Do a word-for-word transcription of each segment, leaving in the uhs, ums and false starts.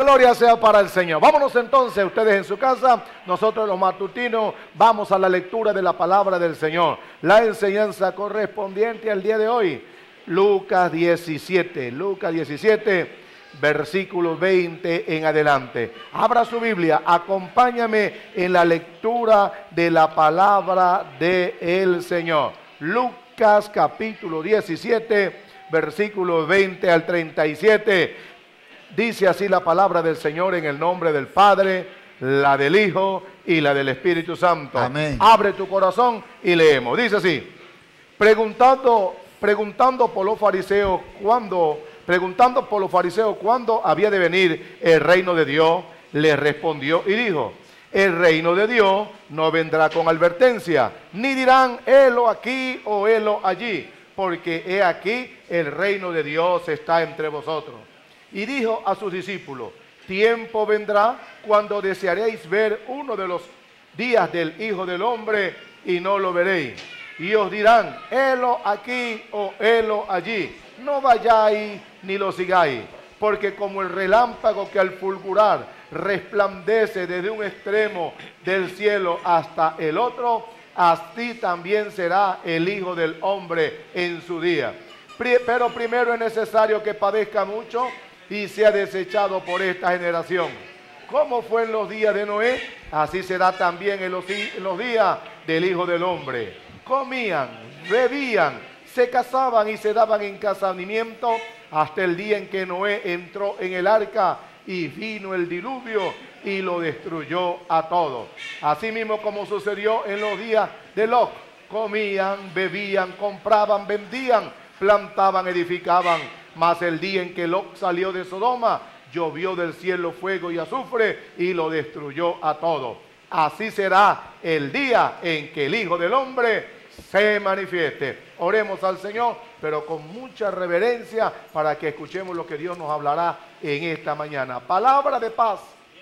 gloria sea para el Señor. Vámonos entonces, ustedes en su casa, nosotros los matutinos, vamos a la lectura de la palabra del Señor. La enseñanza correspondiente al día de hoy, Lucas diecisiete, Lucas diecisiete, versículo veinte en adelante. Abra su Biblia, acompáñame en la lectura de la palabra del Señor. Lucas capítulo diecisiete, versículo veinte al treinta y siete. Dice así la palabra del Señor en el nombre del Padre, la del Hijo y la del Espíritu Santo. Amén. Abre tu corazón y leemos. Dice así: preguntando, preguntando por los fariseos cuándo, preguntando por los fariseos cuándo había de venir el reino de Dios, les respondió y dijo: el reino de Dios no vendrá con advertencia, ni dirán helo aquí o helo allí, porque he aquí el reino de Dios está entre vosotros. Y dijo a sus discípulos: tiempo vendrá cuando desearéis ver uno de los días del Hijo del Hombre y no lo veréis. Y os dirán, helo aquí o helo allí. No vayáis ni lo sigáis, porque como el relámpago que al fulgurar resplandece desde un extremo del cielo hasta el otro, así también será el Hijo del Hombre en su día. Pero primero es necesario que padezca mucho y sea desechado por esta generación. Como fue en los días de Noé, así será también en los, en los días del Hijo del Hombre. Comían, bebían, se casaban y se daban en casamiento hasta el día en que Noé entró en el arca y vino el diluvio y lo destruyó a todos. Así mismo como sucedió en los días de Lot, comían, bebían, compraban, vendían, plantaban, edificaban. Mas el día en que Lot salió de Sodoma, llovió del cielo fuego y azufre y lo destruyó a todos. Así será el día en que el Hijo del Hombre se manifieste. Oremos al Señor, pero con mucha reverencia para que escuchemos lo que Dios nos hablará en esta mañana. Palabra de paz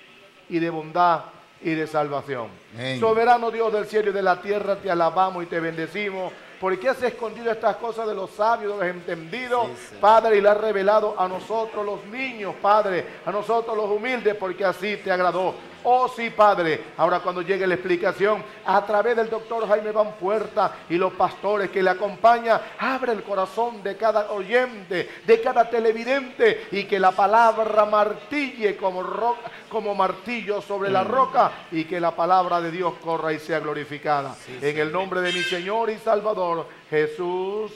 y de bondad y de salvación. Amén. Soberano Dios del cielo y de la tierra, te alabamos y te bendecimos. Porque has escondido estas cosas de los sabios, de los entendidos, sí, sí. Padre, y las has revelado a nosotros los niños, Padre, a nosotros los humildes, porque así te agradó. Oh sí, Padre, ahora cuando llegue la explicación, a través del doctor Jaime Van Puerta y los pastores que le acompañan, abre el corazón de cada oyente, de cada televidente, y que la palabra martille como, roca, como martillo sobre mm. la roca, y que la palabra de Dios corra y sea glorificada. Sí, en sí. el nombre de mi Señor y Salvador, Jesús.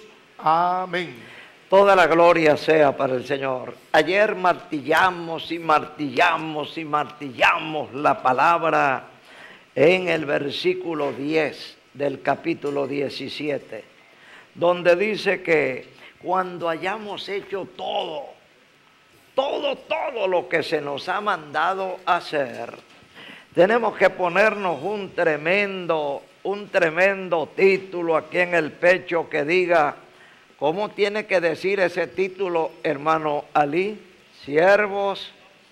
Amén. Toda la gloria sea para el Señor. Ayer martillamos y martillamos y martillamos la palabra en el versículo diez del capítulo diecisiete, donde dice que cuando hayamos hecho todo, todo, todo lo que se nos ha mandado hacer, tenemos que ponernos un tremendo, un tremendo título aquí en el pecho que diga, ¿cómo tiene que decir ese título, hermano Ali? Siervos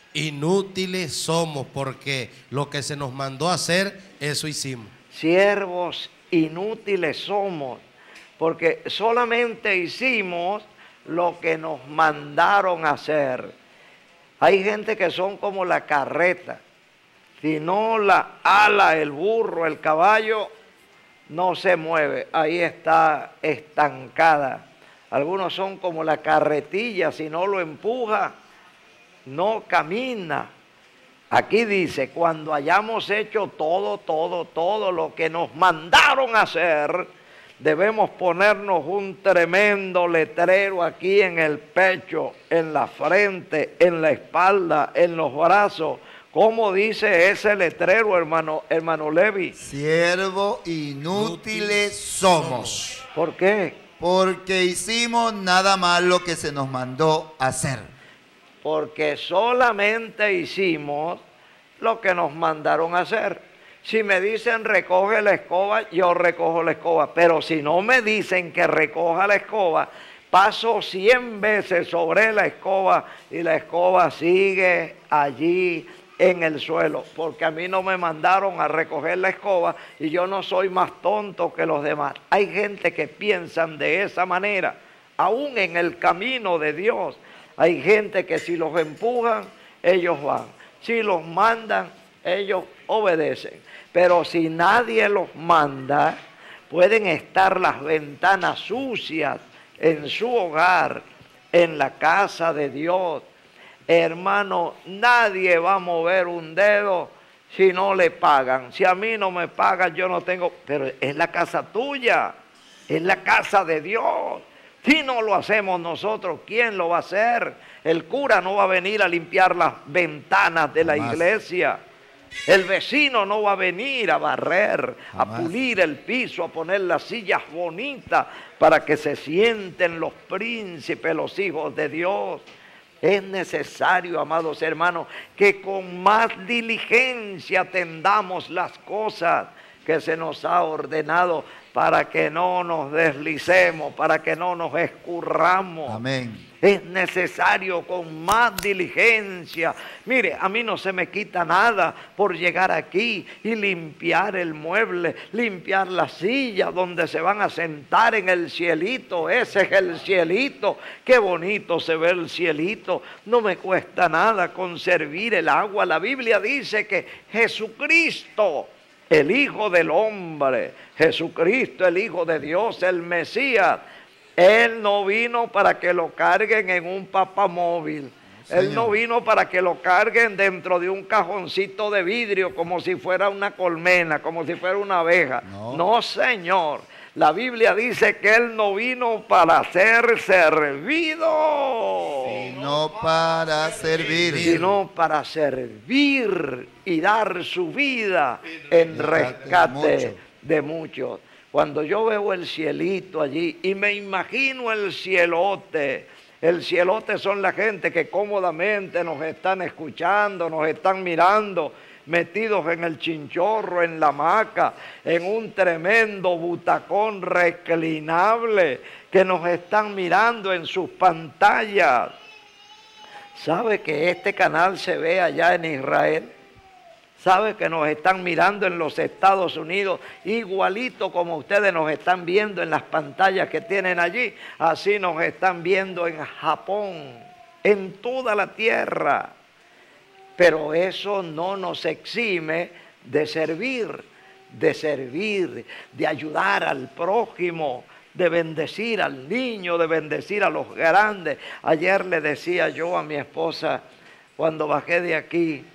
inútiles somos, porque lo que se nos mandó a hacer, eso hicimos. Siervos inútiles somos, porque solamente hicimos lo que nos mandaron a hacer. Hay gente que son como la carreta. Si no la ala el burro, el caballo, no se mueve. Ahí está estancada. Algunos son como la carretilla, si no lo empuja, no camina. Aquí dice, cuando hayamos hecho todo, todo, todo lo que nos mandaron a hacer, debemos ponernos un tremendo letrero aquí en el pecho, en la frente, en la espalda, en los brazos. ¿Cómo dice ese letrero, hermano, hermano Levi? Siervo inútiles somos. ¿Por qué? Porque hicimos nada más lo que se nos mandó hacer. Porque solamente hicimos lo que nos mandaron a hacer. Si me dicen recoge la escoba, yo recojo la escoba. Pero si no me dicen que recoja la escoba, paso cien veces sobre la escoba y la escoba sigue allí en el suelo, porque a mí no me mandaron a recoger la escoba y yo no soy más tonto que los demás. Hay gente que piensan de esa manera, aún en el camino de Dios. Hay gente que si los empujan, ellos van. Si los mandan, ellos obedecen. Pero si nadie los manda, pueden estar las ventanas sucias en su hogar, en la casa de Dios. Hermano, nadie va a mover un dedo si no le pagan. Si a mí no me pagan, yo no tengo... Pero es la casa tuya, es la casa de Dios. Si no lo hacemos nosotros, ¿quién lo va a hacer? El cura no va a venir a limpiar las ventanas de la Jamás. iglesia. El vecino no va a venir a barrer, Jamás. a pulir el piso, a poner las sillas bonitas para que se sienten los príncipes, los hijos de Dios. Es necesario, amados hermanos, que con más diligencia atendamos las cosas que se nos ha ordenado para que no nos deslicemos, para que no nos escurramos. Amén. Es necesario con más diligencia. Mire, a mí no se me quita nada por llegar aquí y limpiar el mueble, limpiar la silla donde se van a sentar en el cielito. Ese es el cielito. Qué bonito se ve el cielito. No me cuesta nada con servir el agua. La Biblia dice que Jesucristo, el Hijo del Hombre, Jesucristo, el Hijo de Dios, el Mesías, Él no vino para que lo carguen en un papamóvil. Él no vino para que lo carguen dentro de un cajoncito de vidrio como si fuera una colmena, como si fuera una abeja. No. No, Señor. La Biblia dice que Él no vino para ser servido, Sino para servir. sino para servir y dar su vida en rescate de muchos. Cuando yo veo el cielito allí y me imagino el cielote, el cielote son la gente que cómodamente nos están escuchando, nos están mirando, metidos en el chinchorro, en la hamaca, en un tremendo butacón reclinable, que nos están mirando en sus pantallas. ¿Sabe que este canal se ve allá en Israel? ¿Sabe que nos están mirando en los Estados Unidos igualito como ustedes nos están viendo en las pantallas que tienen allí? Así nos están viendo en Japón, en toda la tierra. Pero eso no nos exime de servir, de servir, de ayudar al prójimo, de bendecir al niño, de bendecir a los grandes. Ayer le decía yo a mi esposa, cuando bajé de aquí,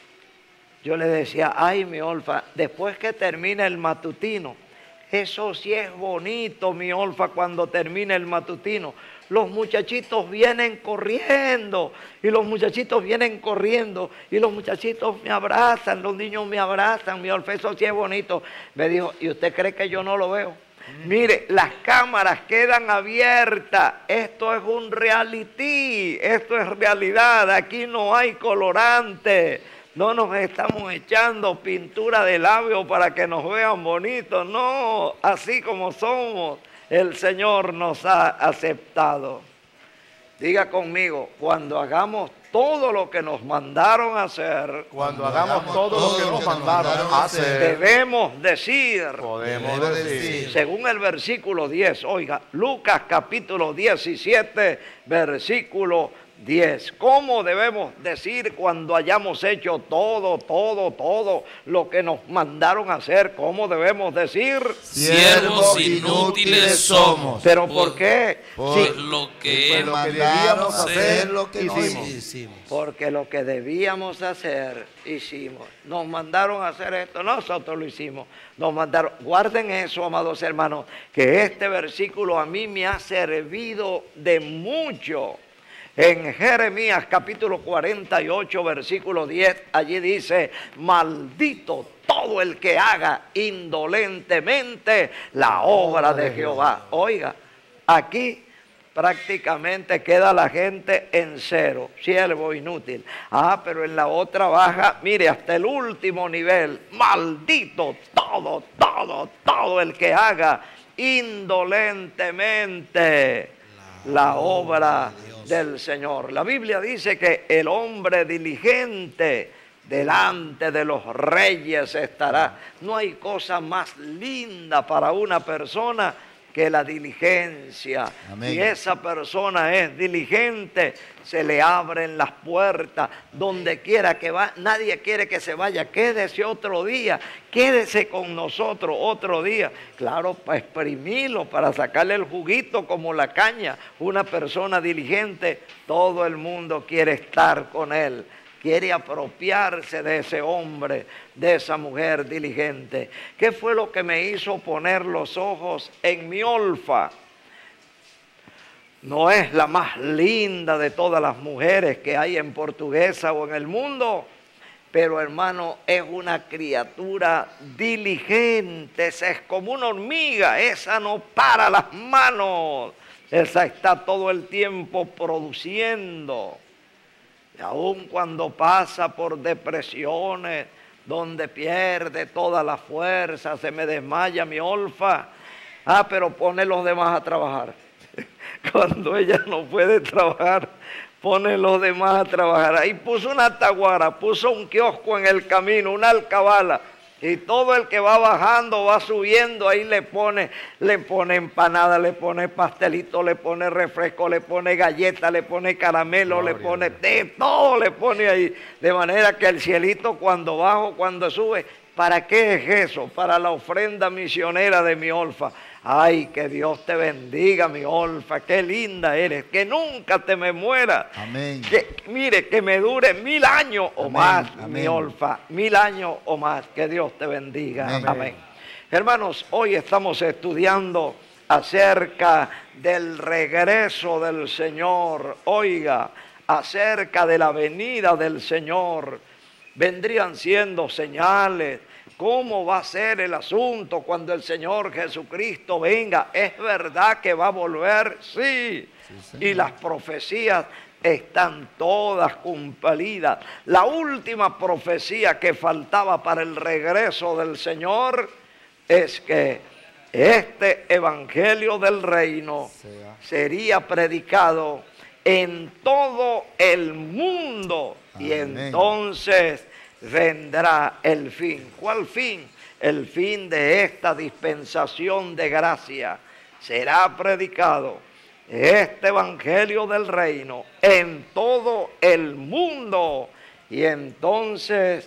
yo le decía, ay, mi Olfa, después que termine el matutino, eso sí es bonito, mi Olfa, cuando termine el matutino. Los muchachitos vienen corriendo, y los muchachitos vienen corriendo, y los muchachitos me abrazan, los niños me abrazan, mi Olfa, eso sí es bonito. Me dijo, ¿y usted cree que yo no lo veo? Mire, las cámaras quedan abiertas. Esto es un reality, esto es realidad, aquí no hay colorante. No nos estamos echando pintura de labio para que nos vean bonitos. No, así como somos, el Señor nos ha aceptado. Diga conmigo, cuando hagamos todo lo que nos mandaron a hacer, Cuando hagamos todo lo que nos mandaron a hacer, debemos decir, podemos Debemos decir, decir. según el versículo diez, oiga, Lucas capítulo diecisiete, versículo diez. ¿Cómo debemos decir cuando hayamos hecho todo, todo, todo lo que nos mandaron a hacer? ¿Cómo debemos decir? Siervos inútiles somos. ¿Pero por qué? Por Sí, lo Pues que lo que mandaron debíamos a hacer hacer, lo que no hicimos. hicimos. porque lo que debíamos hacer, hicimos. Nos mandaron a hacer esto, nosotros lo hicimos. Nos mandaron, guarden eso, amados hermanos, que este versículo a mí me ha servido de mucho. En Jeremías capítulo cuarenta y ocho, versículo diez, allí dice, maldito todo el que haga indolentemente la obra de Jehová. Oiga, aquí prácticamente queda la gente en cero, siervo inútil. Ah, pero en la otra baja, mire, hasta el último nivel, maldito todo, todo, todo el que haga indolentemente la obra del Señor. La Biblia dice que el hombre diligente delante de los reyes estará. No hay cosa más linda para una persona que la diligencia. Amén. Si esa persona es diligente, se le abren las puertas donde quiera que va. Nadie quiere que se vaya. Quédese otro día, quédese con nosotros otro día. Claro, para exprimirlo, para sacarle el juguito como la caña. Una persona diligente, todo el mundo quiere estar con él. Quiere apropiarse de ese hombre, de esa mujer diligente. ¿Qué fue lo que me hizo poner los ojos en mi Olfa? No es la más linda de todas las mujeres que hay en Portuguesa o en el mundo, pero hermano, es una criatura diligente. Esa es como una hormiga, esa no para las manos. Esa está todo el tiempo produciendo. Y aun cuando pasa por depresiones, donde pierde toda la fuerza, se me desmaya mi Olfa. Ah, pero pone los demás a trabajar. Cuando ella no puede trabajar, pone los demás a trabajar. Ahí puso una taguara, puso un kiosco en el camino, una alcabala. Y todo el que va bajando, va subiendo, ahí le pone, le pone empanada, le pone pastelito, le pone refresco, le pone galleta, le pone caramelo, Gloria, le pone té, todo le pone ahí. De manera que el cielito cuando bajo, cuando sube, ¿para qué es eso? Para la ofrenda misionera de mi Olfa. Ay, que Dios te bendiga, mi Olfa, qué linda eres, que nunca te me muera. Amén. Que, mire, que me dure mil años o Amén, más, amén. mi Olfa, mil años o más, que Dios te bendiga. Amén. Amén. Hermanos, hoy estamos estudiando acerca del regreso del Señor. Oiga, acerca de la venida del Señor. Vendrían siendo señales. ¿Cómo va a ser el asunto cuando el Señor Jesucristo venga? ¿Es verdad que va a volver? Sí. Sí, y las profecías están todas cumplidas. La última profecía que faltaba para el regreso del Señor es que este evangelio del reino sería predicado en todo el mundo. Amén. Y entonces vendrá el fin. ¿Cuál fin? El fin de esta dispensación de gracia. Será predicado este evangelio del reino en todo el mundo y entonces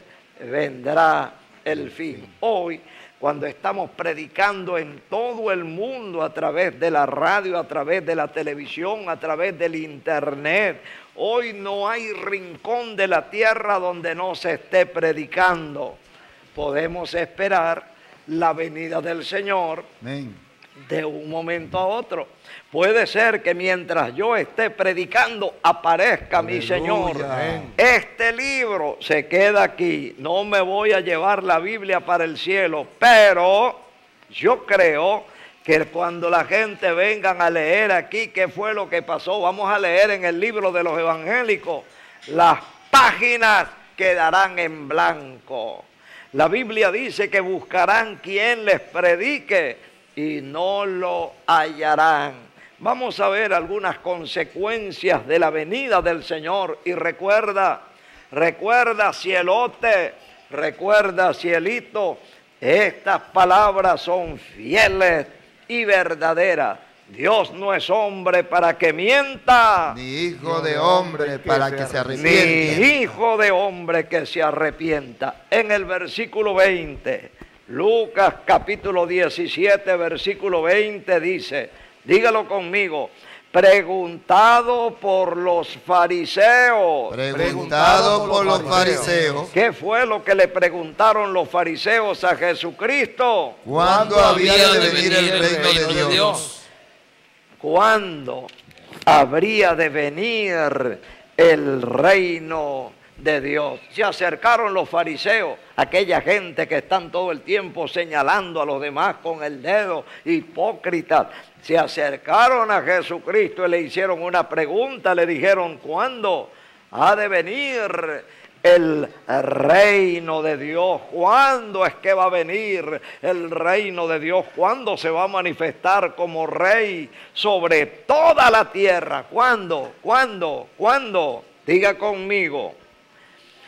vendrá el fin. Hoy, cuando estamos predicando en todo el mundo a través de la radio, a través de la televisión, a través del internet, hoy no hay rincón de la tierra donde no se esté predicando. Podemos esperar la venida del Señor. Amén. De un momento a otro. Puede ser que mientras yo esté predicando aparezca Aleluya. Mi Señor. Amén. Este libro se queda aquí. No me voy a llevar la Biblia para el cielo, pero yo creo que cuando la gente vengan a leer aquí qué fue lo que pasó, vamos a leer en el libro de los evangélicos, las páginas quedarán en blanco. La Biblia dice que buscarán quien les predique y no lo hallarán. Vamos a ver algunas consecuencias de la venida del Señor. Y recuerda, recuerda cielote, recuerda cielito, estas palabras son fieles y verdaderas. Dios no es hombre para que mienta, ni hijo de hombre para que se arrepienta. Ni hijo de hombre que se arrepienta. En el versículo veinte, Lucas capítulo diecisiete, versículo veinte dice, dígalo conmigo, preguntado por los fariseos. Preguntado por los fariseos. ¿Qué fue lo que le preguntaron los fariseos a Jesucristo? ¿Cuándo había de venir el reino de Dios? ¿Cuándo habría de venir el reino de Dios? Se acercaron los fariseos, aquella gente que están todo el tiempo señalando a los demás con el dedo, hipócritas. Se acercaron a Jesucristo y le hicieron una pregunta, le dijeron, ¿cuándo ha de venir el reino de Dios? ¿Cuándo es que va a venir el reino de Dios? ¿Cuándo se va a manifestar como rey sobre toda la tierra? ¿Cuándo? ¿Cuándo? ¿Cuándo? Diga conmigo.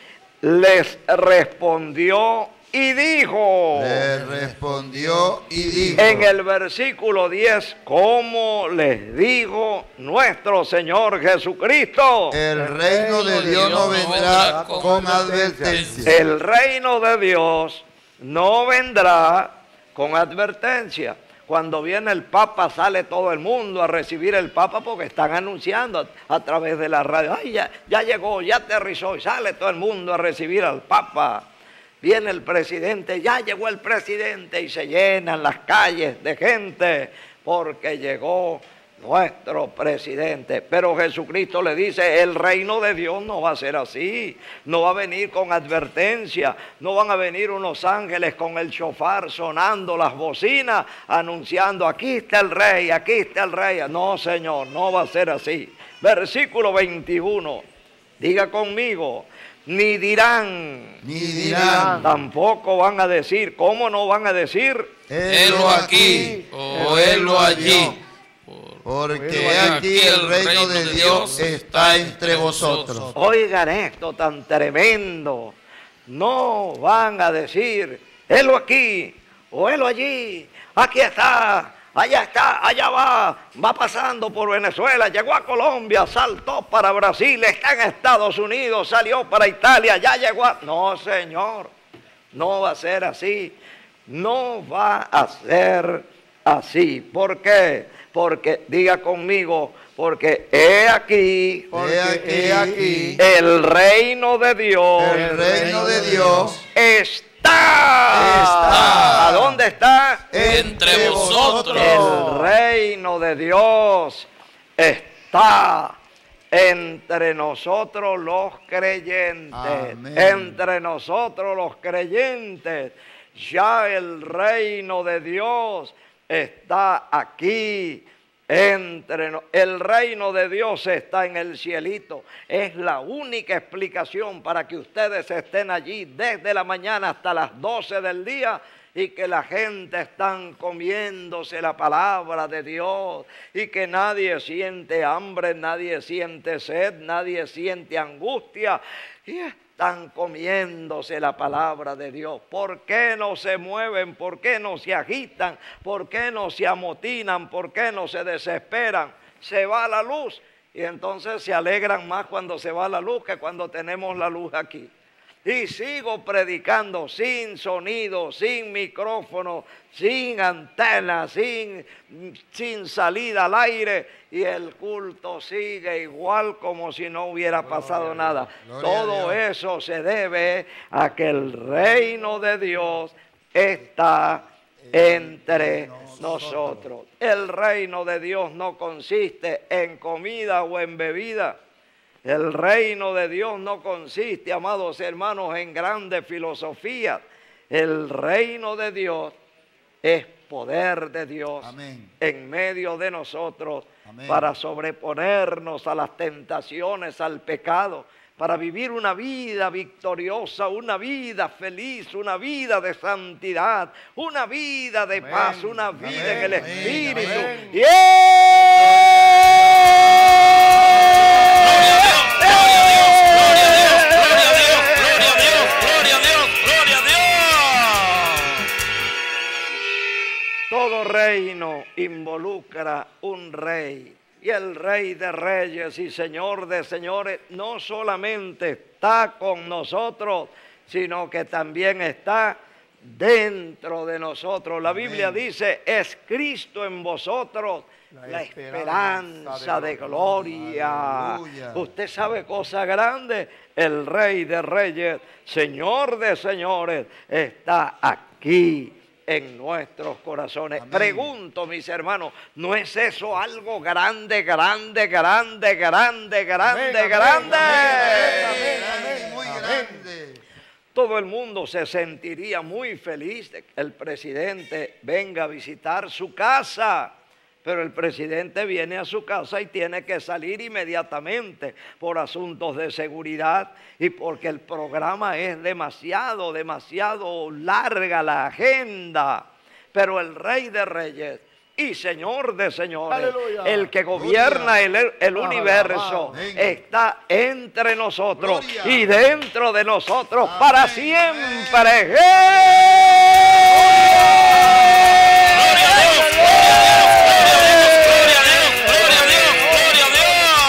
les respondió y dijo. Le respondió y dijo. En el versículo diez, ¿cómo les dijo nuestro Señor Jesucristo? El reino de Dios no vendrá con advertencia. El reino de Dios no vendrá con advertencia. Cuando viene el Papa sale todo el mundo a recibir el Papa porque están anunciando a, a través de la radio. Ay, ya, ya llegó, ya aterrizó y sale todo el mundo a recibir al Papa. Viene el presidente, ya llegó el presidente y se llenan las calles de gente porque llegó nuestro presidente. Pero Jesucristo le dice, el reino de Dios no va a ser así, no va a venir con advertencia, no van a venir unos ángeles con el shofar sonando las bocinas, anunciando, aquí está el rey, aquí está el rey. No, Señor, no va a ser así. Versículo veintiuno, diga conmigo, ni dirán, Ni dirán, tampoco van a decir. ¿Cómo no van a decir? helo aquí o helo allí, porque he aquí el reino de Dios está entre vosotros. Oigan esto tan tremendo. No van a decir, helo aquí o helo allí. Aquí está, allá está, allá va. Va pasando por Venezuela, llegó a Colombia, saltó para Brasil, está en Estados Unidos, salió para Italia, ya llegó a... No, Señor, no va a ser así. No va a ser así. ¿Por qué? Porque, diga conmigo, porque he aquí, He aquí, he aquí el reino de Dios, el reino de Dios está. Está. ¿A dónde está? entre vosotros. El reino de Dios está entre nosotros los creyentes. Amén. Entre nosotros los creyentes. Ya el reino de Dios está aquí. Entre no- el reino de Dios está en el cielito. Es la única explicación para que ustedes estén allí desde la mañana hasta las doce del día y que la gente están comiéndose la palabra de Dios y que nadie siente hambre, nadie siente sed, nadie siente angustia y están comiéndose la palabra de Dios. ¿Por qué no se mueven? ¿Por qué no se agitan? ¿Por qué no se amotinan? ¿Por qué no se desesperan? Se va la luz y entonces se alegran más cuando se va la luz que cuando tenemos la luz aquí. Y sigo predicando sin sonido, sin micrófono, sin antena, sin, sin salida al aire. Y el culto sigue igual como si no hubiera pasado nada. Gloria a Todo Dios. eso se debe a que el reino de Dios está entre nosotros. El reino de Dios no consiste en comida o en bebida. El reino de Dios no consiste, amados hermanos, en grandes filosofías. El reino de Dios es poder de Dios Amén. en medio de nosotros. Amén. Para sobreponernos a las tentaciones, al pecado, para vivir una vida victoriosa, una vida feliz, una vida de santidad, una vida de Amén. paz, una vida en el Amén. Espíritu. Amén. ¡Y todo reino involucra un rey. Y el Rey de Reyes y Señor de Señores no solamente está con nosotros, sino que también está dentro de nosotros. La Biblia Amén. dice, es Cristo en vosotros, La la esperanza esperanza de de gloria. Aleluya. Usted sabe cosa grande, el Rey de Reyes, Señor de Señores, está aquí en nuestros corazones. Amén. Pregunto, mis hermanos, ¿no es eso algo grande, grande, grande, grande, grande, Amén, grande? amén, amén, Amén. Muy Amén. grande. Todo el mundo se sentiría muy feliz de que el presidente venga a visitar su casa. Pero el presidente viene a su casa y tiene que salir inmediatamente por asuntos de seguridad y porque el programa es demasiado, demasiado larga la agenda. Pero el Rey de Reyes y Señor de señores. Aleluya. El que gobierna el, el universo Amén. está entre nosotros Gloria. y dentro de nosotros para Amén. siempre. Gloria a Dios, gloria a Dios, gloria a Dios, gloria a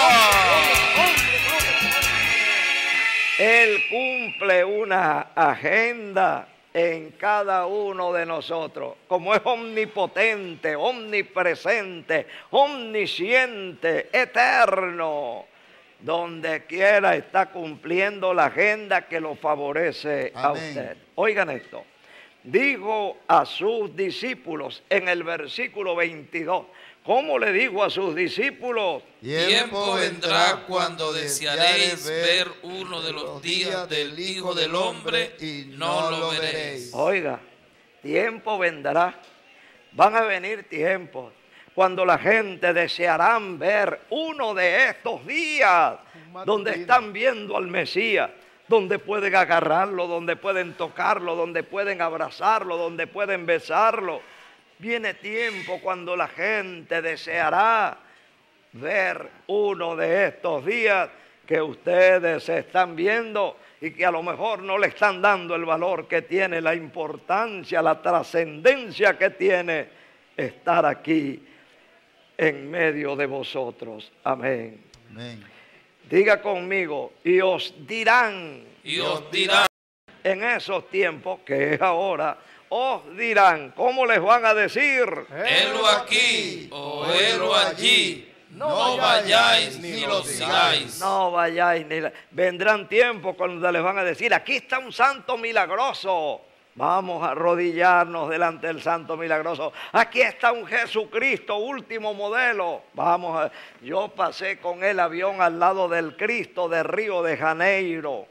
Dios, gloria a Dios. Él cumple una agenda en cada uno de nosotros. Como es omnipotente, omnipresente, omnisciente, eterno, donde quiera está cumpliendo la agenda que lo favorece a Amén. usted. Oigan esto. Dijo a sus discípulos en el versículo veintidós. ¿Cómo le dijo a sus discípulos? Tiempo vendrá cuando desearéis ver uno de los días del Hijo del Hombre y no lo veréis. Oiga, tiempo vendrá. Van a venir tiempos cuando la gente desearán ver uno de estos días donde están viendo al Mesías, donde pueden agarrarlo, donde pueden tocarlo, donde pueden abrazarlo, donde pueden besarlo. Viene tiempo cuando la gente deseará ver uno de estos días que ustedes están viendo y que a lo mejor no le están dando el valor que tiene, la importancia, la trascendencia que tiene estar aquí en medio de vosotros. Amén. Amén. Diga conmigo, y os dirán Y os dirán, en esos tiempos, que es ahora, os dirán, ¿cómo les van a decir? helo aquí o helo allí, no vayáis ni lo sigáis. No vayáis ni... la- Vendrán tiempos cuando les van a decir, aquí está un santo milagroso. Vamos a arrodillarnos delante del santo milagroso. Aquí está un Jesucristo, último modelo. Vamos a... Yo pasé con el avión al lado del Cristo de Río de Janeiro.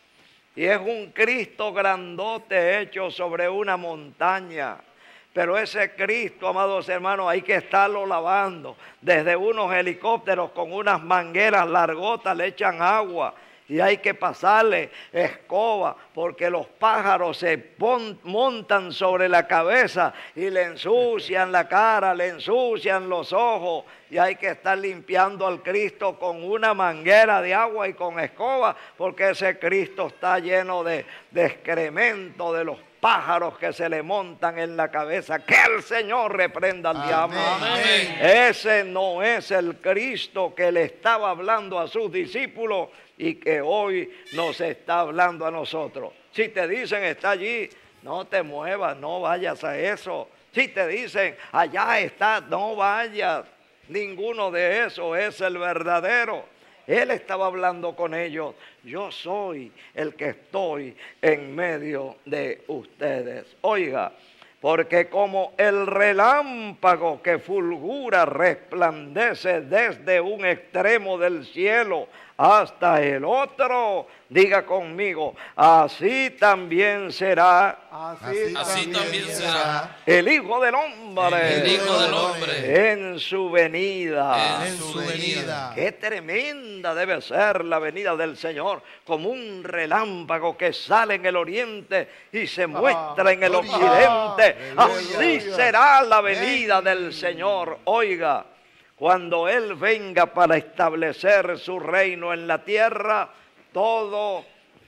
Y es un Cristo grandote hecho sobre una montaña. Pero ese Cristo, amados hermanos, hay que estarlo lavando. Desde unos helicópteros con unas mangueras largotas le echan agua. Y hay que pasarle escoba porque los pájaros se pon, montan sobre la cabeza y le ensucian la cara, le ensucian los ojos. Y hay que estar limpiando al Cristo con una manguera de agua y con escoba porque ese Cristo está lleno de, de excremento de los pájaros que se le montan en la cabeza. Que el Señor reprenda al diablo. Amén. Ese no es el Cristo que le estaba hablando a sus discípulos y que hoy nos está hablando a nosotros. Si te dicen está allí, no te muevas, no vayas a eso. Si te dicen allá está, no vayas. Ninguno de esos es el verdadero. Él estaba hablando con ellos. Yo soy el que estoy en medio de ustedes. Oiga, porque como el relámpago que fulgura resplandece desde un extremo del cielo hasta el otro, diga conmigo, así también será Así, Así también será el Hijo del Hombre el Hijo del Hombre en su venida. en su venida. Qué tremenda debe ser la venida del Señor, como un relámpago que sale en el oriente y se muestra en el gloria. occidente. Así Aleluya. será la venida del Señor. Oiga, cuando Él venga para establecer su reino en la tierra, todo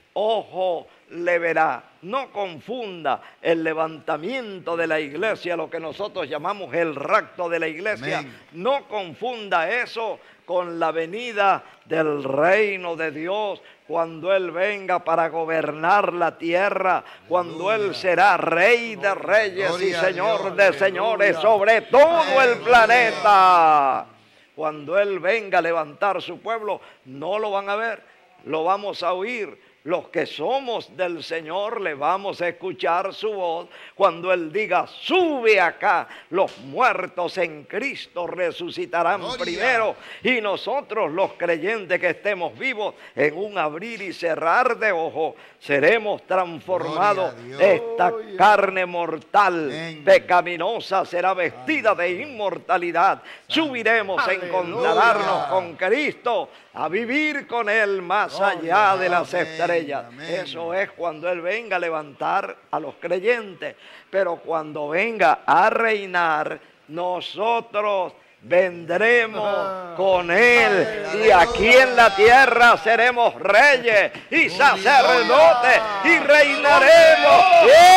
ojo le verá. No confunda el levantamiento de la iglesia, lo que nosotros llamamos el rapto de la iglesia. Amén. No confunda eso con la venida del reino de Dios, cuando Él venga para gobernar la tierra, cuando Él será Rey de reyes y Gloria a Señor Dios. de señores sobre todo el planeta. Cuando Él venga a levantar su pueblo, no lo van a ver, lo vamos a oír. Los que somos del Señor le vamos a escuchar su voz cuando Él diga, sube acá. Los muertos en Cristo resucitarán Gloria. primero y nosotros los creyentes que estemos vivos en un abrir y cerrar de ojos seremos transformados. Gloria a Dios. Esta Gloria. carne mortal, Amén. pecaminosa, será vestida de inmortalidad. Subiremos a Aleluya. encontrarnos con Cristo, a vivir con Él más allá de las Amén. estrellas. Amén. Eso es cuando Él venga a levantar a los creyentes. Pero cuando venga a reinar, nosotros vendremos con Él y aquí en la tierra seremos reyes y sacerdotes y reinaremos.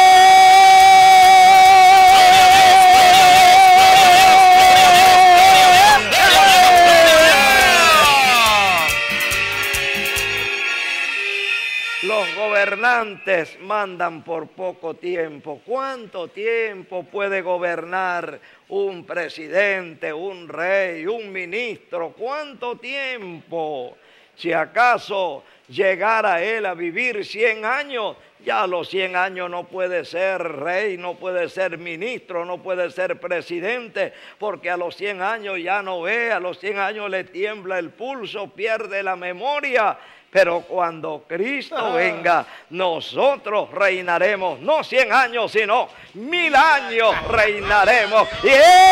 Los gobernantes mandan por poco tiempo. ¿Cuánto tiempo puede gobernar un presidente, un rey, un ministro? ¿Cuánto tiempo? Si acaso llegara él a vivir cien años, ya a los cien años no puede ser rey, no puede ser ministro, no puede ser presidente, porque a los cien años ya no ve, a los cien años le tiembla el pulso, pierde la memoria. Pero cuando Cristo venga, nosotros reinaremos, no cien años, sino mil años reinaremos. ¡Y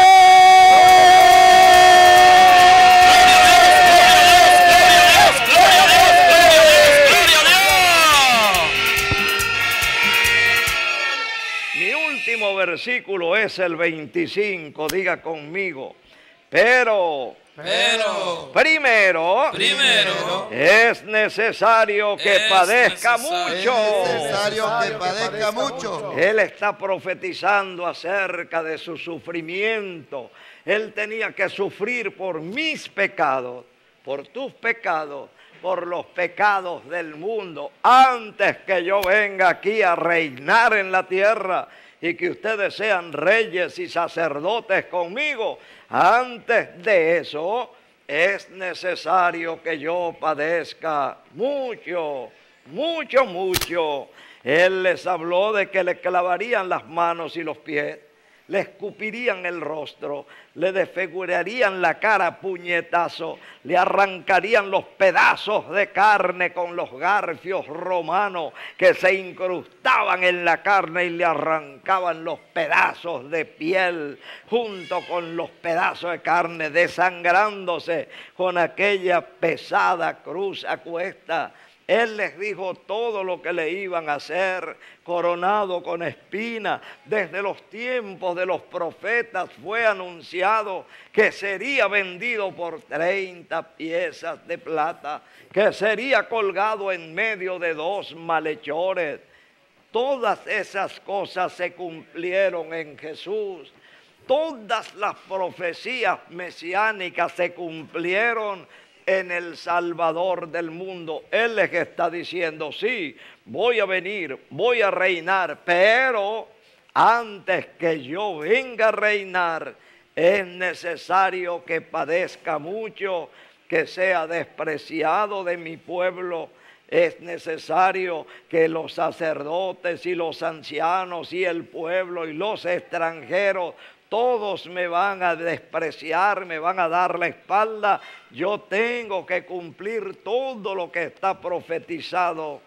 mi último versículo es el veinticinco, diga conmigo, pero... Pero primero, primero es necesario que es padezca necesario, mucho. es necesario que padezca mucho. Él está profetizando acerca de su sufrimiento. Él tenía que sufrir por mis pecados, por tus pecados, por los pecados del mundo, antes que yo venga aquí a reinar en la tierra y que ustedes sean reyes y sacerdotes conmigo. Antes de eso es necesario que yo padezca mucho, mucho, mucho. Él les habló de que le clavarían las manos y los pies, le escupirían el rostro, le desfigurarían la cara a puñetazo, le arrancarían los pedazos de carne con los garfios romanos que se incrustaban en la carne y le arrancaban los pedazos de piel junto con los pedazos de carne, desangrándose con aquella pesada cruz a cuesta. Él les dijo todo lo que le iban a hacer, coronado con espinas. Desde los tiempos de los profetas fue anunciado que sería vendido por treinta piezas de plata, que sería colgado en medio de dos malhechores. Todas esas cosas se cumplieron en Jesús. Todas las profecías mesiánicas se cumplieron en el Salvador del mundo. Él les está diciendo, sí, voy a venir, voy a reinar, pero antes que yo venga a reinar, es necesario que padezca mucho, que sea despreciado de mi pueblo. Es necesario que los sacerdotes y los ancianos y el pueblo y los extranjeros todos me van a despreciar, me van a dar la espalda. Yo tengo que cumplir todo lo que está profetizado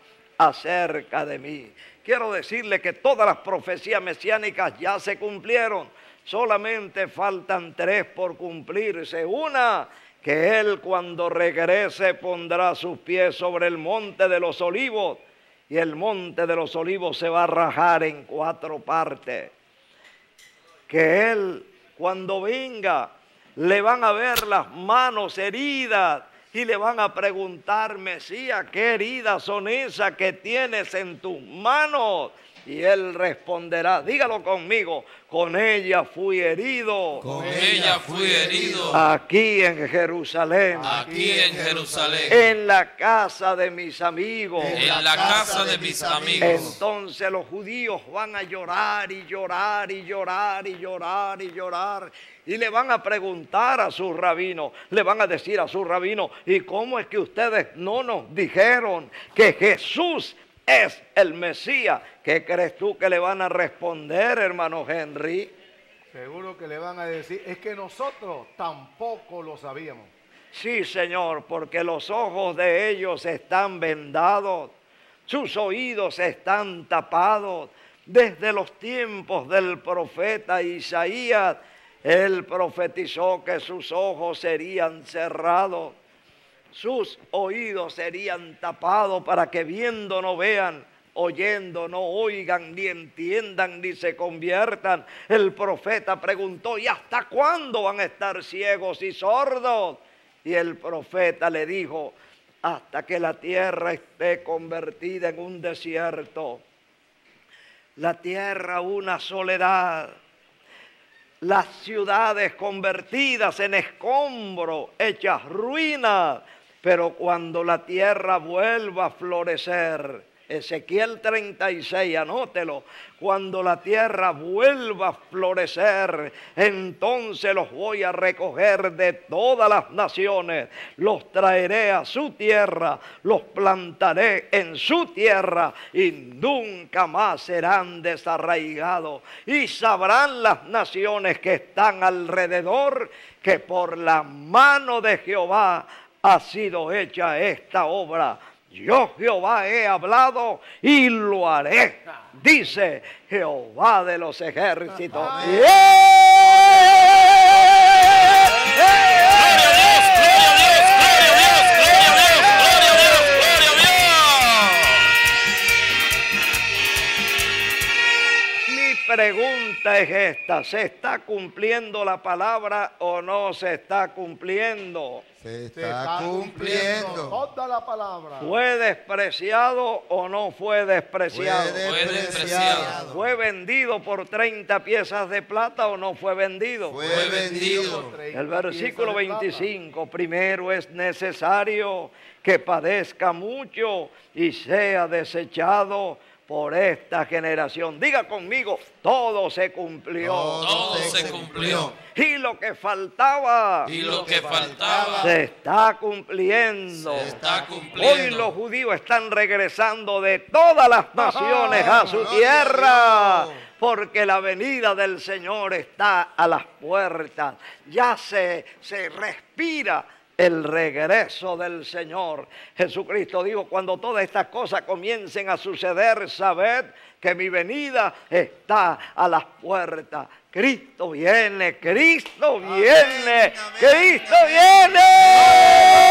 acerca de mí. Quiero decirle que todas las profecías mesiánicas ya se cumplieron. Solamente faltan tres por cumplirse. Una, que Él cuando regrese pondrá sus pies sobre el monte de los olivos y el monte de los olivos se va a rajar en cuatro partes. Que Él cuando venga le van a ver las manos heridas y le van a preguntar, Mesías, ¿qué heridas son esas que tienes en tus manos? Y Él responderá, dígalo conmigo, con ella fui herido. Con ella fui herido. Aquí en Jerusalén. Aquí en Jerusalén. En la casa de mis amigos. En la casa de mis amigos. Entonces los judíos van a llorar y llorar y llorar y llorar y llorar. Y le van a preguntar a su rabino, le van a decir a su rabino, ¿y cómo es que ustedes no nos dijeron que Jesús es el Mesías? ¿Qué crees tú que le van a responder, hermano Henry? Seguro que le van a decir, es que nosotros tampoco lo sabíamos. Sí, Señor, porque los ojos de ellos están vendados, sus oídos están tapados. Desde los tiempos del profeta Isaías, él profetizó que sus ojos serían cerrados, sus oídos serían tapados para que viendo no vean, oyendo no oigan, ni entiendan, ni se conviertan. El profeta preguntó, ¿y hasta cuándo van a estar ciegos y sordos? Y el profeta le dijo, hasta que la tierra esté convertida en un desierto. La tierra una soledad. Las ciudades convertidas en escombro, hechas ruinas. Pero cuando la tierra vuelva a florecer, Ezequiel treinta y seis, anótelo, cuando la tierra vuelva a florecer, entonces los voy a recoger de todas las naciones, los traeré a su tierra, los plantaré en su tierra y nunca más serán desarraigados. Y sabrán las naciones que están alrededor que por la mano de Jehová ha sido hecha esta obra. Yo Jehová he hablado y lo haré, dice Jehová de los ejércitos. Amén. Mi pregunta es esta, ¿se está cumpliendo la palabra o no se está cumpliendo? Se está, Se está cumpliendo. toda la palabra. ¿Fue despreciado o no fue despreciado? Fue despreciado. ¿Fue vendido por treinta piezas de plata o no fue vendido? Fue vendido. El versículo veinticinco, primero es necesario que padezca mucho y sea desechado por esta generación. Diga conmigo, todo se cumplió. Todo se cumplió. Y lo que faltaba, Y lo que faltaba se está cumpliendo. se está cumpliendo. Hoy los judíos están regresando de todas las naciones a su gloria tierra, a Dios. porque la venida del Señor está a las puertas. Ya se, se respira el regreso del Señor. Jesucristo dijo, cuando todas estas cosas comiencen a suceder, sabed que mi venida está a las puertas. Cristo viene, Cristo viene, amén, Cristo amén. viene.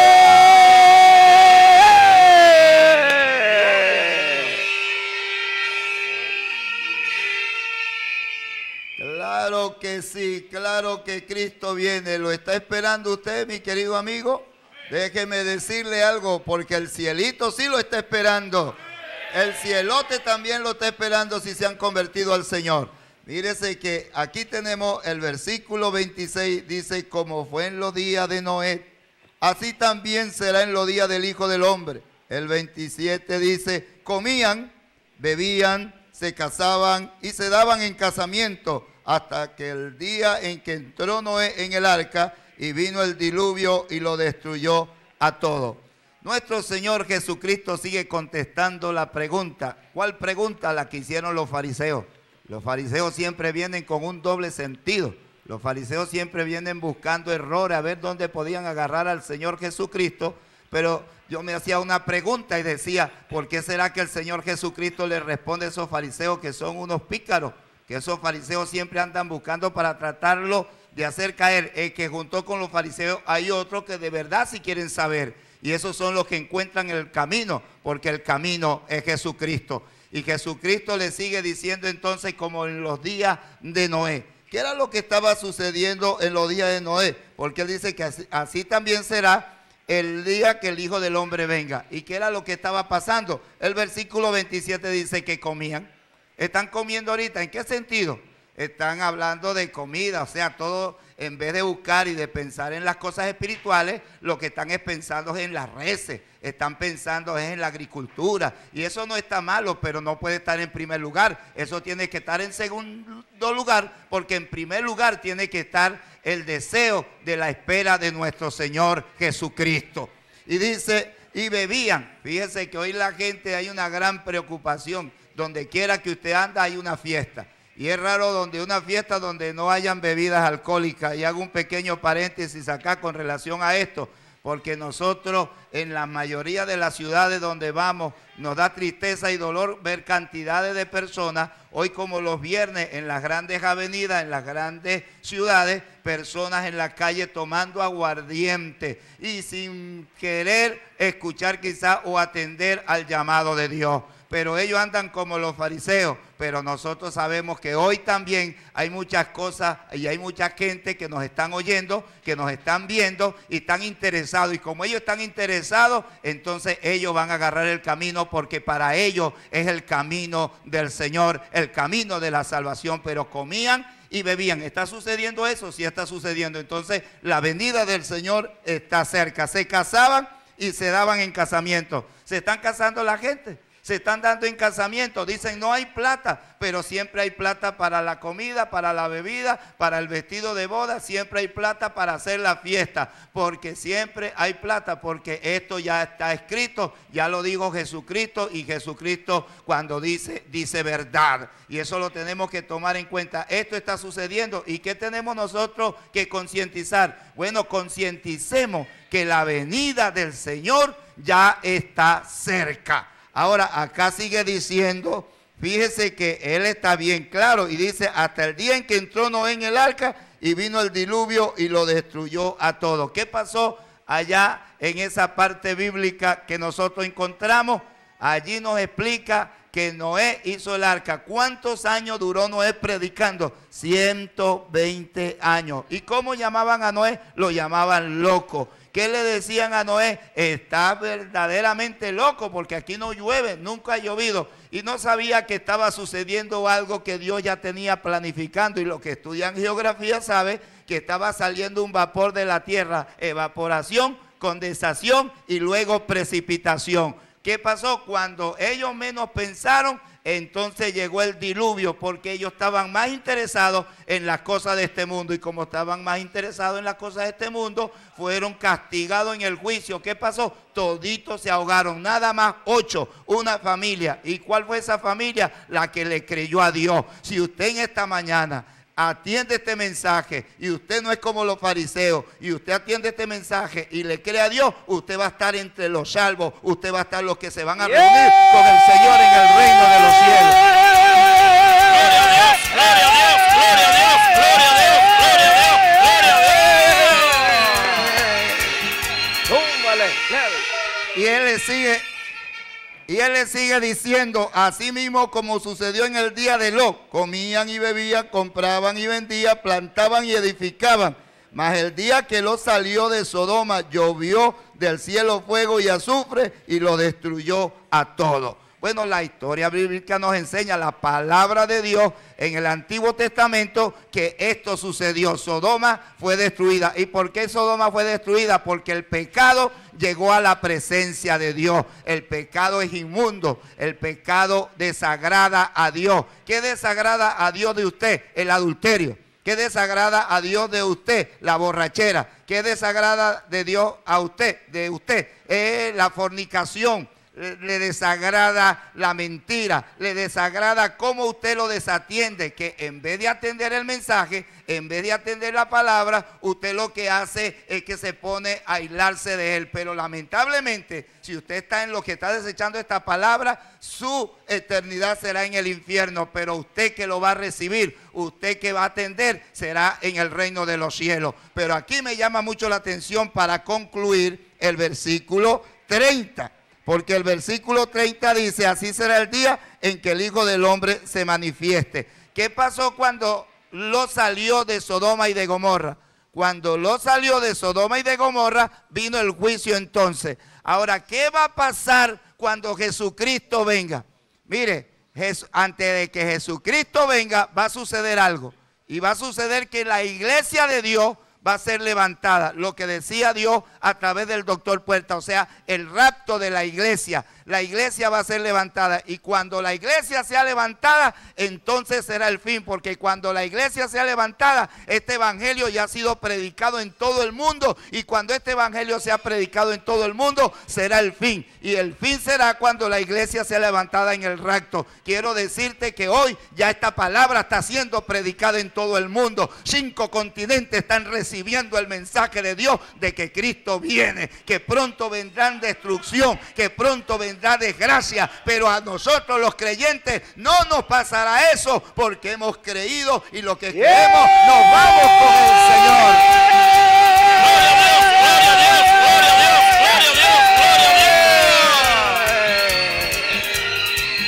Claro que sí, claro que Cristo viene. ¿Lo está esperando usted, mi querido amigo? Déjeme decirle algo, porque el cielito sí lo está esperando. El cielote también lo está esperando si se han convertido al Señor. Mírese que aquí tenemos el versículo veintiséis, dice, como fue en los días de Noé, así también será en los días del Hijo del Hombre. El veintisiete dice, comían, bebían, se casaban y se daban en casamiento hasta que el día en que entró Noé en el arca y vino el diluvio y lo destruyó a todo. Nuestro Señor Jesucristo sigue contestando la pregunta. ¿Cuál pregunta? La que hicieron los fariseos. Los fariseos siempre vienen con un doble sentido. Los fariseos siempre vienen buscando errores a ver dónde podían agarrar al Señor Jesucristo. Pero yo me hacía una pregunta y decía, ¿por qué será que el Señor Jesucristo le responde a esos fariseos que son unos pícaros? Que esos fariseos siempre andan buscando para tratarlo de hacer caer. Es que junto con los fariseos hay otros que de verdad sí quieren saber. Y esos son los que encuentran el camino, porque el camino es Jesucristo. Y Jesucristo le sigue diciendo entonces como en los días de Noé. ¿Qué era lo que estaba sucediendo en los días de Noé? Porque él dice que así, así también será el día que el Hijo del Hombre venga. ¿Y qué era lo que estaba pasando? El versículo veintisiete dice que comían. ¿Están comiendo ahorita? ¿En qué sentido? Están hablando de comida, o sea, todo en vez de buscar y de pensar en las cosas espirituales, lo que están es pensando en las reses, están pensando es en la agricultura, y eso no está malo, pero no puede estar en primer lugar, eso tiene que estar en segundo lugar, porque en primer lugar tiene que estar el deseo de la espera de nuestro Señor Jesucristo. Y dice, y bebían, fíjese que hoy la gente hay una gran preocupación, donde quiera que usted anda hay una fiesta. Y es raro donde una fiesta donde no hayan bebidas alcohólicas. Y hago un pequeño paréntesis acá con relación a esto, porque nosotros en la mayoría de las ciudades donde vamos nos da tristeza y dolor ver cantidades de personas, hoy como los viernes en las grandes avenidas, en las grandes ciudades, personas en la calle tomando aguardiente y sin querer escuchar quizás o atender al llamado de Dios. pero ellos andan como los fariseos. Pero nosotros sabemos que hoy también hay muchas cosas y hay mucha gente que nos están oyendo, que nos están viendo y están interesados. Y como ellos están interesados, entonces ellos van a agarrar el camino, porque para ellos es el camino del Señor, el camino de la salvación. Pero comían y bebían. ¿Está sucediendo eso? Sí está sucediendo. Entonces la venida del Señor está cerca. Se casaban y se daban en casamiento. Se están casando la gente. Se están dando en casamiento. Dicen no hay plata, pero siempre hay plata para la comida, para la bebida, para el vestido de boda. Siempre hay plata para hacer la fiesta, porque siempre hay plata, porque esto ya está escrito, ya lo dijo Jesucristo, y Jesucristo cuando dice, dice verdad. Y eso lo tenemos que tomar en cuenta. Esto está sucediendo. ¿Y qué tenemos nosotros que concientizar? Bueno, concienticemos que la venida del Señor ya está cerca. Ahora, acá sigue diciendo, fíjese que él está bien claro y dice, hasta el día en que entró Noé en el arca y vino el diluvio y lo destruyó a todos. ¿Qué pasó allá en esa parte bíblica que nosotros encontramos? Allí nos explica que Noé hizo el arca. ¿Cuántos años duró Noé predicando? ciento veinte años. ¿Y cómo llamaban a Noé? Lo llamaban loco. ¿Qué le decían a Noé? Está verdaderamente loco, porque aquí no llueve, nunca ha llovido. Y no sabía que estaba sucediendo algo que Dios ya tenía planificando. Y los que estudian geografía saben que estaba saliendo un vapor de la tierra. Evaporación, condensación y luego precipitación. ¿Qué pasó? Cuando ellos menos pensaron, entonces llegó el diluvio, porque ellos estaban más interesados en las cosas de este mundo. Y como estaban más interesados en las cosas de este mundo, fueron castigados en el juicio. ¿Qué pasó? Toditos se ahogaron, nada más ocho, una familia. ¿Y cuál fue esa familia? La que le creyó a Dios. Si usted en esta mañana atiende este mensaje y usted no es como los fariseos, y usted atiende este mensaje y le cree a Dios, usted va a estar entre los salvos, usted va a estar los que se van a reunir con el Señor en el reino de los cielos. Gloria a Dios, gloria a Dios, gloria a Dios, gloria a Dios, gloria a Dios, gloria a Dios. Túmbale. Y él le sigue Y él le sigue diciendo, así mismo como sucedió en el día de Lot, comían y bebían, compraban y vendían, plantaban y edificaban. Mas el día que Lot salió de Sodoma, llovió del cielo fuego y azufre y lo destruyó a todos. Bueno, la historia bíblica nos enseña, la palabra de Dios en el Antiguo Testamento, que esto sucedió. Sodoma fue destruida. ¿Y por qué Sodoma fue destruida? Porque el pecado llegó a la presencia de Dios. El pecado es inmundo. El pecado desagrada a Dios. ¿Qué desagrada a Dios de usted? El adulterio. ¿Qué desagrada a Dios de usted? La borrachera. ¿Qué desagrada de Dios a usted? De usted eh, la fornicación. Le desagrada la mentira, le desagrada cómo usted lo desatiende, que en vez de atender el mensaje, en vez de atender la palabra, usted lo que hace es que se pone a aislarse de él. Pero lamentablemente, si usted está en lo que está desechando esta palabra, su eternidad será en el infierno, pero usted que lo va a recibir, usted que va a atender, será en el reino de los cielos. Pero aquí me llama mucho la atención para concluir el versículo treinta. Porque el versículo treinta dice, así será el día en que el Hijo del Hombre se manifieste. ¿Qué pasó cuando Lot salió de Sodoma y de Gomorra? Cuando Lot salió de Sodoma y de Gomorra, vino el juicio entonces. Ahora, ¿qué va a pasar cuando Jesucristo venga? Mire, antes de que Jesucristo venga, va a suceder algo. Y va a suceder que la iglesia de Dios va a ser levantada, lo que decía Dios a través del doctor Puerta, o sea, el rapto de la iglesia. La iglesia va a ser levantada, y cuando la iglesia sea levantada, entonces será el fin, porque cuando la iglesia sea levantada, este evangelio ya ha sido predicado en todo el mundo, y cuando este evangelio sea predicado en todo el mundo, será el fin, y el fin será cuando la iglesia sea levantada en el rapto. Quiero decirte que hoy ya esta palabra está siendo predicada en todo el mundo. Cinco continentes están recibiendo el mensaje de Dios de que Cristo viene, que pronto vendrán destrucción, que pronto vendrá desgracia, pero a nosotros los creyentes no nos pasará eso, porque hemos creído, y lo que creemos nos vamos con el Señor. Gloria a Dios, gloria a Dios, gloria a Dios, gloria a Dios, gloria a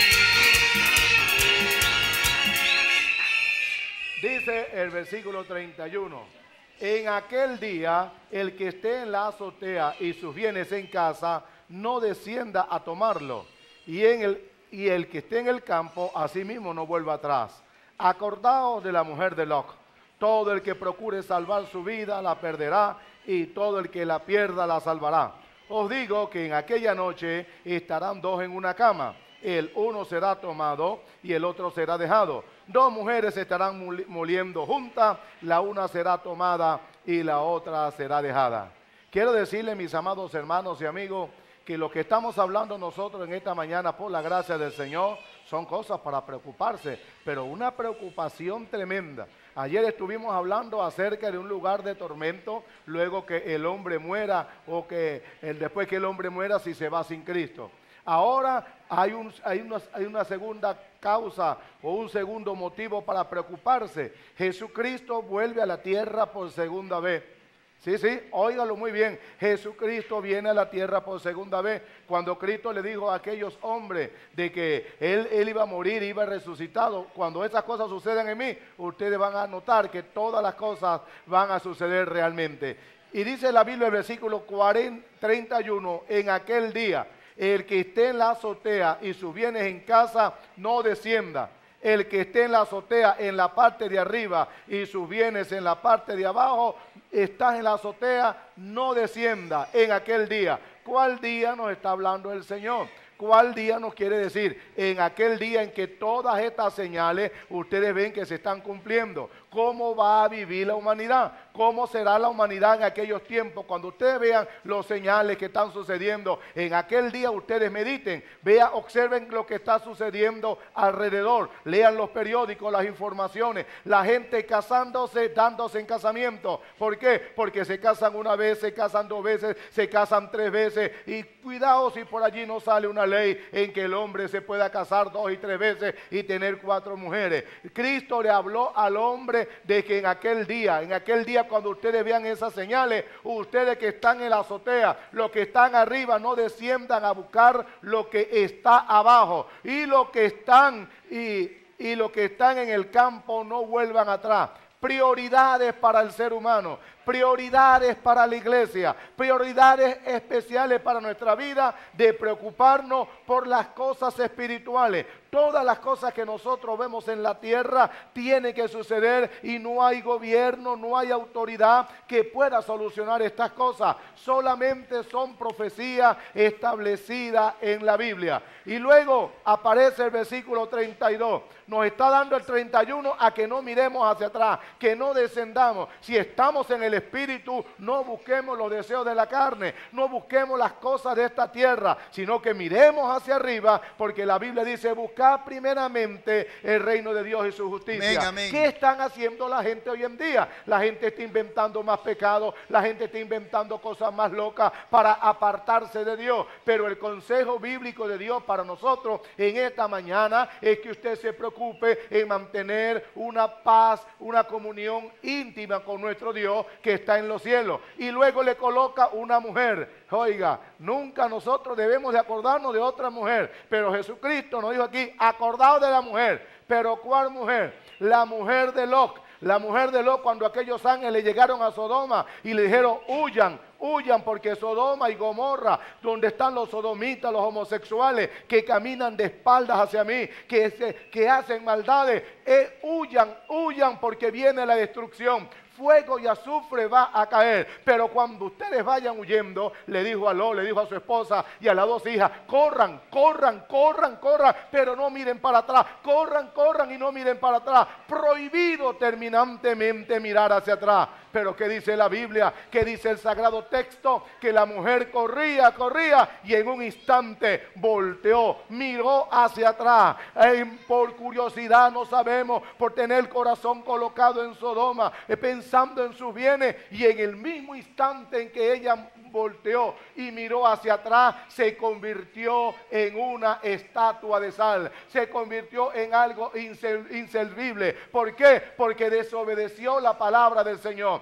Dice el versículo treinta y uno, en aquel día el que esté en la azotea y sus bienes en casa, no descienda a tomarlo, y, en el, y el que esté en el campo, asimismo no vuelva atrás. Acordaos de la mujer de Lot. Todo el que procure salvar su vida la perderá, y todo el que la pierda la salvará. Os digo que en aquella noche estarán dos en una cama, el uno será tomado y el otro será dejado. Dos mujeres estarán moliendo juntas, la una será tomada y la otra será dejada. Quiero decirle, mis amados hermanos y amigos, que lo que estamos hablando nosotros en esta mañana, por la gracia del Señor, son cosas para preocuparse, pero una preocupación tremenda. Ayer estuvimos hablando acerca de un lugar de tormento, luego que el hombre muera, o que el, después que el hombre muera, si se va sin Cristo. Ahora hay, un, hay, una, hay una segunda causa o un segundo motivo para preocuparse. Jesucristo vuelve a la tierra por segunda vez. Sí, sí, óigalo muy bien. Jesucristo viene a la tierra por segunda vez. Cuando Cristo le dijo a aquellos hombres de que él, él iba a morir, iba resucitado, cuando esas cosas suceden en mí, ustedes van a notar que todas las cosas van a suceder realmente. Y dice la Biblia, el versículo cuarenta, treinta y uno, en aquel día, el que esté en la azotea y sus bienes en casa, no descienda. El que esté en la azotea en la parte de arriba y sus bienes en la parte de abajo, estás en la azotea, no descienda en aquel día. ¿Cuál día nos está hablando el Señor? ¿Cuál día nos quiere decir? En aquel día en que todas estas señales ustedes ven que se están cumpliendo. ¿Cómo va a vivir la humanidad? ¿Cómo será la humanidad en aquellos tiempos? Cuando ustedes vean los señales que están sucediendo, en aquel día ustedes mediten, vean, observen lo que está sucediendo alrededor, lean los periódicos, las informaciones, la gente casándose, dándose en casamiento. ¿Por qué? Porque se casan una vez, se casan dos veces, se casan tres veces, y cuidado si por allí no sale una ley en que el hombre se pueda casar dos y tres veces y tener cuatro mujeres. Cristo le habló al hombre de que en aquel día, en aquel día cuando ustedes vean esas señales, ustedes que están en la azotea, los que están arriba, no desciendan a buscar lo que está abajo, y los que están y, y los que están en el campo no vuelvan atrás. Prioridades para el ser humano, prioridades para la iglesia, prioridades especiales para nuestra vida, de preocuparnos por las cosas espirituales. Todas las cosas que nosotros vemos en la tierra tienen que suceder, y no hay gobierno, no hay autoridad que pueda solucionar estas cosas. Solamente son profecías establecidas en la Biblia. Y luego aparece el versículo treinta y dos. Nos está dando el treinta y uno a que no miremos hacia atrás, que no descendamos. Si estamos en el Espíritu, no busquemos los deseos de la carne, no busquemos las cosas de esta tierra, sino que miremos hacia arriba, porque la Biblia dice: buscad primeramente el reino de Dios y su justicia. Amén, amén. ¿Qué están haciendo la gente hoy en día? La gente está inventando más pecados, la gente está inventando cosas más locas para apartarse de Dios. Pero el consejo bíblico de Dios para nosotros en esta mañana es que usted se preocupe en mantener una paz, una comunión íntima con nuestro Dios que está en los cielos. Y luego le coloca una mujer. Oiga, nunca nosotros debemos de acordarnos de otra mujer, pero Jesucristo nos dijo aquí: acordaos de la mujer. ¿Pero cuál mujer? La mujer de Lot. La mujer de Lot, cuando aquellos ángeles llegaron a Sodoma y le dijeron: huyan, huyan, porque Sodoma y Gomorra, donde están los sodomitas, los homosexuales que caminan de espaldas hacia mí, que, se, que hacen maldades, eh, huyan, huyan, porque viene la destrucción. Fuego y azufre va a caer. Pero cuando ustedes vayan huyendo, le dijo a Lot, le dijo a su esposa y a las dos hijas: corran, corran, corran, corran, pero no miren para atrás. Corran, corran y no miren para atrás. Prohibido terminantemente mirar hacia atrás. Pero ¿qué dice la Biblia? ¿Qué dice el sagrado texto? Que la mujer corría, corría, y en un instante volteó, miró hacia atrás. Eh, por curiosidad, no sabemos, por tener el corazón colocado en Sodoma, eh, pensando en sus bienes, y en el mismo instante en que ella volteó y miró hacia atrás, se convirtió en una estatua de sal, se convirtió en algo inservible. ¿Por qué? Porque desobedeció la palabra del Señor.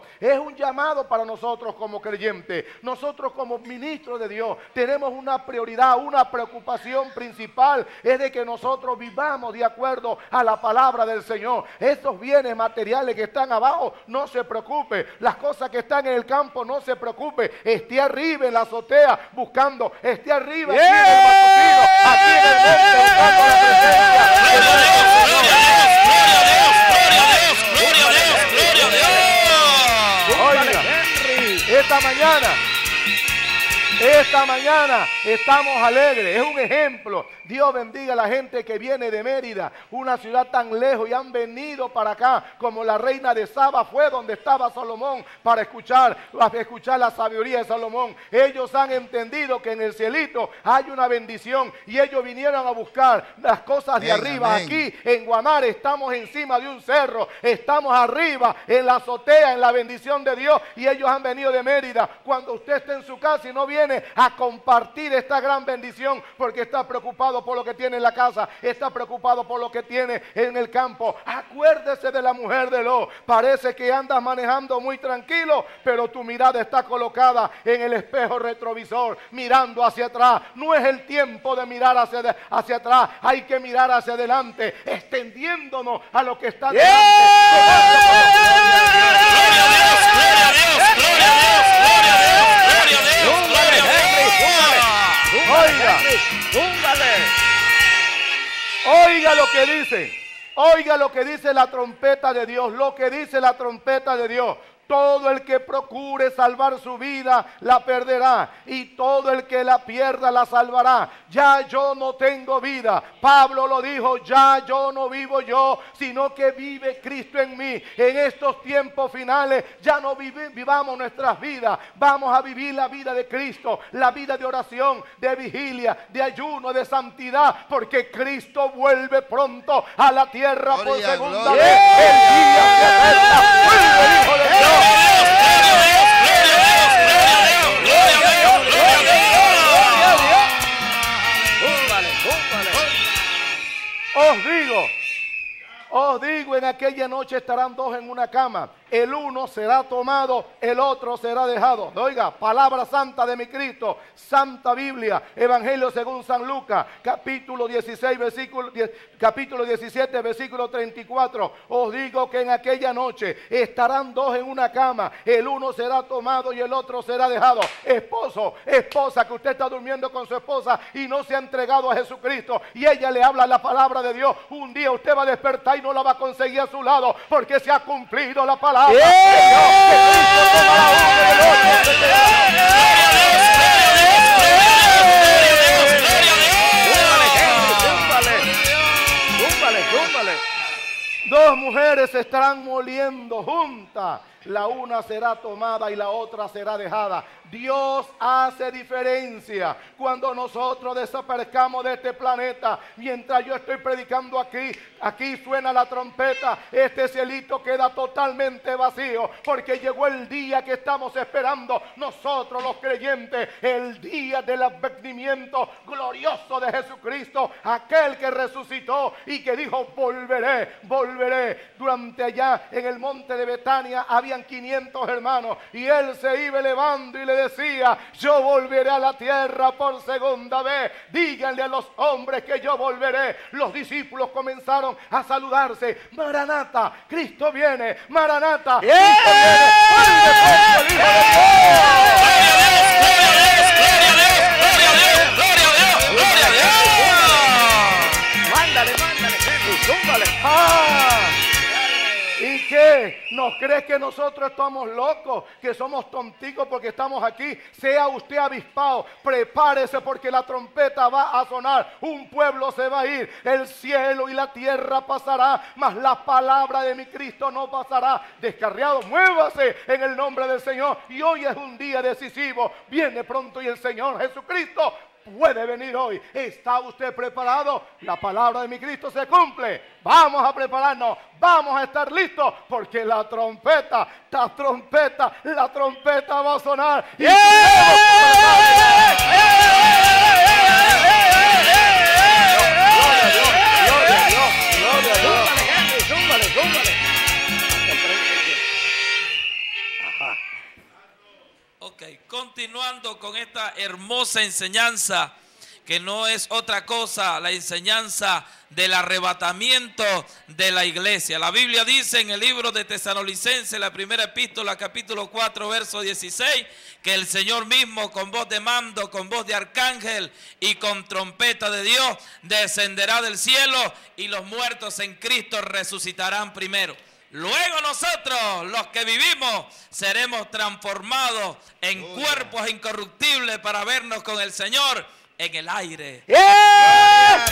Es un llamado para nosotros como creyentes. Nosotros como ministros de Dios tenemos una prioridad, una preocupación principal, es de que nosotros vivamos de acuerdo a la palabra del Señor. Estos bienes materiales que están abajo, no se preocupe. Las cosas que están en el campo, no se preocupe. Esté arriba en la azotea buscando, esté arriba aquí en el matutino, aquí en el monte buscando la presencia. Oiga, esta mañana, esta mañana estamos alegres. Es un ejemplo. Dios bendiga a la gente que viene de Mérida, una ciudad tan lejos, y han venido para acá, como la reina de Saba fue donde estaba Salomón para escuchar, para escuchar la sabiduría de Salomón. Ellos han entendido que en el cielito hay una bendición y ellos vinieron a buscar las cosas de Amén, arriba. amén. Aquí en Guamare estamos encima de un cerro, estamos arriba en la azotea, en la bendición de Dios, y ellos han venido de Mérida. Cuando usted está en su casa y no viene a compartir esta gran bendición porque está preocupado por lo que tiene en la casa, está preocupado por lo que tiene en el campo, acuérdese de la mujer de Lot. Parece que andas manejando muy tranquilo, pero tu mirada está colocada en el espejo retrovisor, mirando hacia atrás. No es el tiempo de mirar hacia, de, hacia atrás, hay que mirar hacia adelante, extendiéndonos a lo que está delante. Oiga, oiga lo que dice, oiga lo que dice la trompeta de Dios, lo que dice la trompeta de Dios. Todo el que procure salvar su vida la perderá, y todo el que la pierda la salvará. Ya yo no tengo vida. Pablo lo dijo, ya yo no vivo yo, sino que vive Cristo en mí. En estos tiempos finales ya no vivi- vivamos nuestras vidas, vamos a vivir la vida de Cristo, la vida de oración, de vigilia, de ayuno, de santidad, porque Cristo vuelve pronto a la tierra por Gloria, segunda gloria. vez. El día se acerca, vuelve el Hijo de Dios. Os digo, os digo, en aquella noche estarán dos en una cama. El uno será tomado, el otro será dejado. Oiga, palabra santa de mi Cristo, Santa Biblia, Evangelio según San Lucas, capítulo dieciséis, versículo diez, capítulo diecisiete, versículo treinta y cuatro. Os digo que en aquella noche estarán dos en una cama, el uno será tomado y el otro será dejado. Esposo, esposa, que usted está durmiendo con su esposa y no se ha entregado a Jesucristo, y ella le habla la palabra de Dios, un día usted va a despertar y no la va a conseguir a su lado, porque se ha cumplido la palabra. ¡Yeah! De Dios, que Cristo tomará uno y el otro se quedará. Dos mujeres se estarán moliendo juntas, la una será tomada y la otra será dejada. Dios hace diferencia cuando nosotros desaparezcamos de este planeta. Mientras yo estoy predicando aquí, aquí suena la trompeta, este cielito queda totalmente vacío, porque llegó el día que estamos esperando nosotros los creyentes, el día del advenimiento glorioso de Jesucristo, aquel que resucitó y que dijo: volveré, volveré. Durante allá en el monte de Betania habían quinientos hermanos, y él se iba elevando y le decía: yo volveré a la tierra por segunda vez, díganle a los hombres que yo volveré. Los discípulos comenzaron a saludarse: Maranata, Cristo viene, Maranata, Cristo viene, vuelve pronto el Hijo de Dios. Mándale, mándale, Henry, zúmbale. ¡Ah! ¿Y qué? ¿Nos crees que nosotros estamos locos? ¿Que somos tonticos porque estamos aquí? Sea usted avispado, prepárese, porque la trompeta va a sonar. Un pueblo se va a ir, el cielo y la tierra pasará, mas la palabra de mi Cristo no pasará. Descarriado, muévase en el nombre del Señor. Y hoy es un día decisivo. Viene pronto y el Señor Jesucristo puede venir hoy. ¿Está usted preparado? La palabra de mi Cristo se cumple. Vamos a prepararnos, vamos a estar listos, porque la trompeta, la trompeta, la trompeta va a sonar. Y ¡Yeah! gloria a Dios, gloria a Dios, gloria a Dios. Zúmbale, Henry, zúmbale, zúmbale. continuando con esta hermosa enseñanza, que no es otra cosa, la enseñanza del arrebatamiento de la iglesia. La Biblia dice en el libro de Tesalonicenses, la primera epístola, capítulo cuatro, verso dieciséis, que el Señor mismo con voz de mando, con voz de arcángel y con trompeta de Dios descenderá del cielo y los muertos en Cristo resucitarán primero. Luego nosotros, los que vivimos, seremos transformados en oh, cuerpos incorruptibles para vernos con el Señor en el aire. ¡Yeah!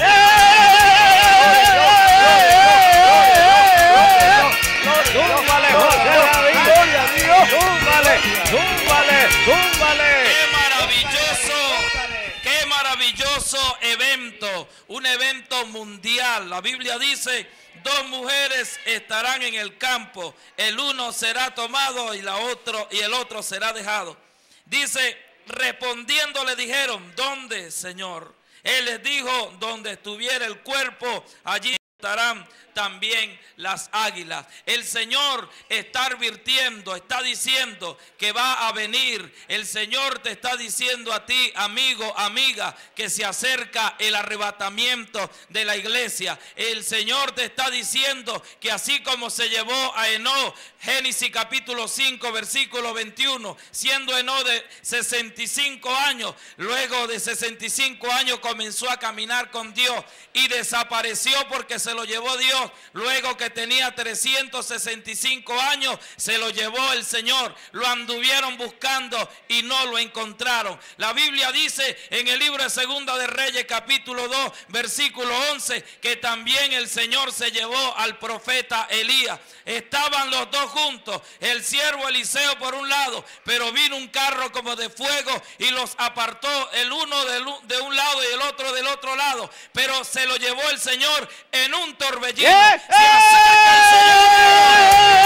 ¡Zúmbale, José David! ¡Gloria a Dios! ¡Zúmbale! ¡Zúmbale! ¡Zúmbale! ¡Qué maravilloso! ¡Qué maravilloso evento! Un evento mundial. La Biblia dice: dos mujeres estarán en el campo, el uno será tomado y, la otro, y el otro será dejado. Dice, respondiendo le dijeron, ¿dónde, Señor? Él les dijo, donde estuviera el cuerpo, allí estarán también las águilas. El Señor está advirtiendo, está diciendo que va a venir. El Señor te está diciendo a ti, amigo, amiga, que se acerca el arrebatamiento de la iglesia. El Señor te está diciendo que así como se llevó a Enoc, Génesis capítulo cinco, versículo veintiuno, siendo Enoc de sesenta y cinco años, luego de sesenta y cinco años comenzó a caminar con Dios y desapareció porque se lo llevó Dios. Luego que tenía trescientos sesenta y cinco años, se lo llevó el Señor. Lo anduvieron buscando y no lo encontraron. La Biblia dice en el libro de Segunda de Reyes capítulo dos, versículo once, que también el Señor se llevó al profeta Elías. Estaban los dos juntos, el siervo Eliseo por un lado, pero vino un carro como de fuego y los apartó, el uno de un lado y el otro del otro lado, pero se lo llevó el Señor en un torbellino. Se acerca el Señor.